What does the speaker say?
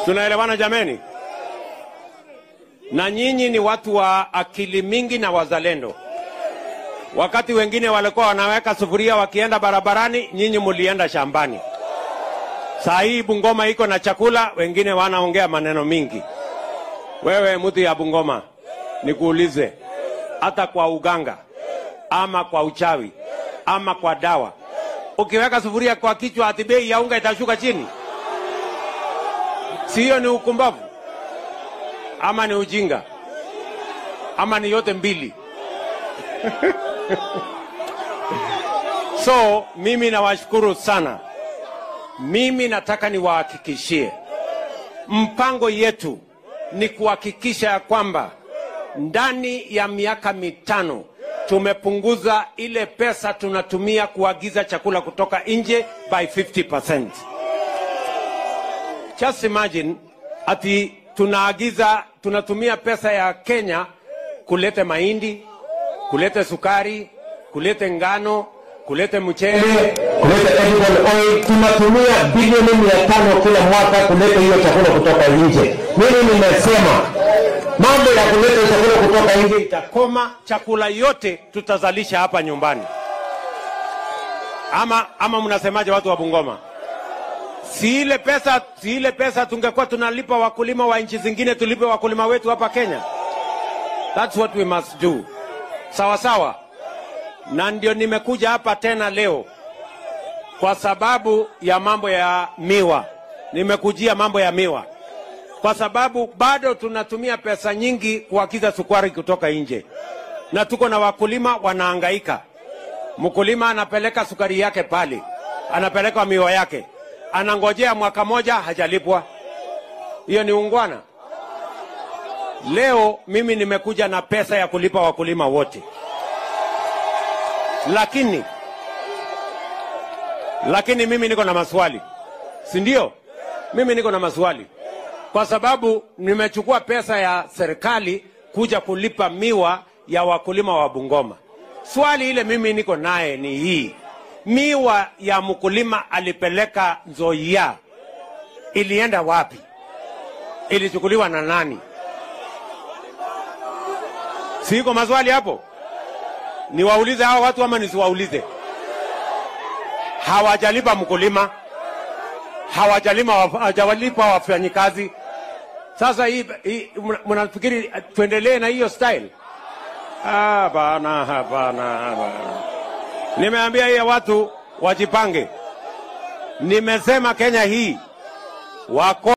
Tunaelewana jameni? Na nyinyi ni watu wa akili mingi na wazalendo. Wakati wengine walikuwa wanaweka sufuria wakienda barabarani, nyinyi mulienda shambani. Saa hii Bungoma iko na chakula, wengine wanaongea maneno mingi. Wewe mtu ya Bungoma, nikuulize, hata kwa uganga ama kwa uchawi ama kwa dawa, ukiweka sufuria kwa kichwa ati bei ya unga itashuka chini? Si hiyo ni ukumbavu? Ama ni ujinga? Ama ni yote mbili? So mimi nawashukuru sana. Mimi nataka niwahakikishie mpango yetu ni kuhakikisha ya kwamba ndani ya miaka 5 tumepunguza ile pesa tunatumia kuagiza chakula kutoka nje by 50%. Just imagine ati tunatumia pesa ya Kenya kulete mahindi, kulete sukari, kulete ngano, kulete mchele, kulete edible oil. Tunatumia bilioni 500 kila mwaka kulete hiyo chakula kutoka nje. Mimi nimesema mambo ya kuleta chakula kutoka nje itakoma, chakula yote tutazalisha hapa nyumbani. Ama mnasemaje watu wa Bungoma? Si ile pesa tungekuwa tunalipa wakulima wa nchi zingine, tulipe wakulima wetu hapa Kenya. That's what we must do. Sawa sawa. Na ndio nimekuja hapa tena leo kwa sababu ya mambo ya miwa. Nimekujia mambo ya miwa kwa sababu bado tunatumia pesa nyingi kuagiza sukari kutoka nje, na tuko na wakulima wanahangaika. Mkulima anapeleka sukari yake pale, anapeleka miwa yake, anangojea mwaka moja hajalipwa. Hiyo ni ungwana? Leo mimi nimekuja na pesa ya kulipa wakulima wote. Lakini mimi niko na maswali. Si ndio? Mimi niko na maswali. Kwa sababu nimechukua pesa ya serikali kuja kulipa miwa ya wakulima wa Bungoma. Swali ile mimi niko naye ni hii. Miwa ya mkulima alipeleka Nzoia ilienda wapi? Ilichukuliwa na nani? Siko maswali hapo? Niwaulize hao watu ama nisiwaulize? Hawajalipa mkulima, hawajalipa wafanyikazi. Sasa hii mnafikiri tuendelee na hiyo style? Hapana. Nimeambia hii watu wajipange. Nimesema Kenya hii wako